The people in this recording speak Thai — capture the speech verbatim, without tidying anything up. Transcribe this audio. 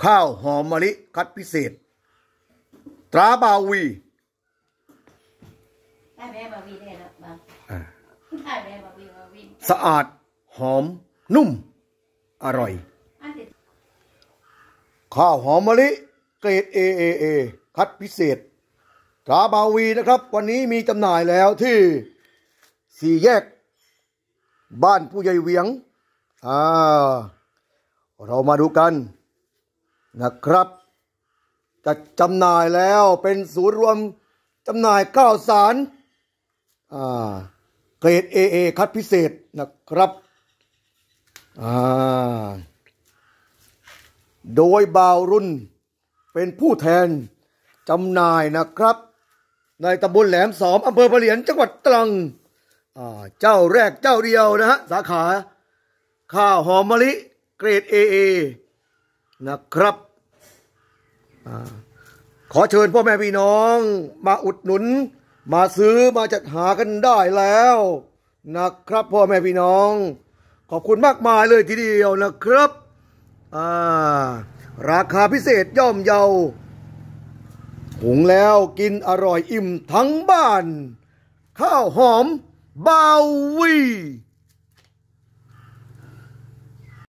ข้าวหอมมะลิคัดพิเศษตราบาวีได้แม่บาวีได้แล้วบ้างได้แม่บาวีบาวีสะอาดหอมนุ่มอร่อยข้าวหอมมะลิเกรด เอ เอ เอ คัดพิเศษตราบาวีนะครับวันนี้มีจำหน่ายแล้วที่สี่แยกบ้านผู้ใหญ่เวียงอ่าเรามาดูกันนะครับจะจำหน่ายแล้วเป็นศูนย์รวมจำหน่ายข้าวสารอ่าเกรด เอ เอ คัดพิเศษนะครับอ่าโดยบ่าวรุ่นเป็นผู้แทนจำหน่ายนะครับในตำบลแหลมสอมอำเภอพะเหลียนจังหวัดตรังอ่าเจ้าแรกเจ้าเดียวนะฮะสาขาข้าวหอมมะลิเกรด เอ เอ นะครับขอเชิญพ่อแม่พี่น้องมาอุดหนุนมาซื้อมาจัดหากันได้แล้วนะครับพ่อแม่พี่น้องขอบคุณมากมายเลยทีเดียวนะครับอ่าราคาพิเศษย่อมเยาหุงแล้วกินอร่อยอิ่มทั้งบ้านข้าวหอมบาวี